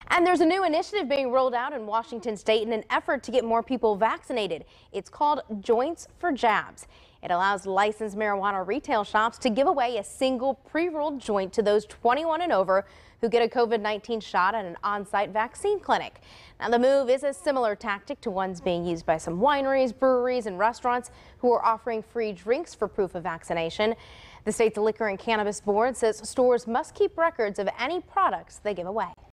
And there's a new initiative being rolled out in Washington state in an effort to get more people vaccinated. It's called Joints for Jabs. It allows licensed marijuana retail shops to give away a single pre-rolled joint to those 21 and over who get a COVID-19 shot at an on-site vaccine clinic. Now, the move is a similar tactic to ones being used by some wineries, breweries, and restaurants who are offering free drinks for proof of vaccination. The state's Liquor and Cannabis Board says stores must keep records of any products they give away.